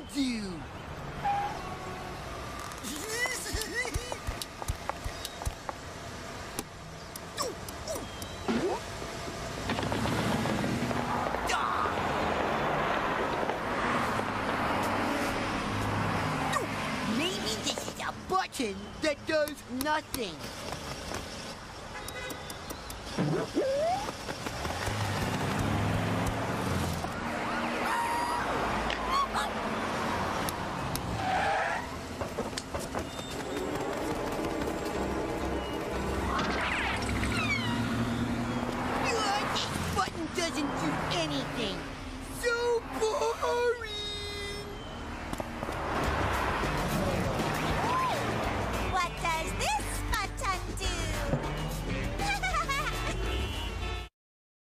do. Maybe this is a button that does nothing. This button doesn't do anything.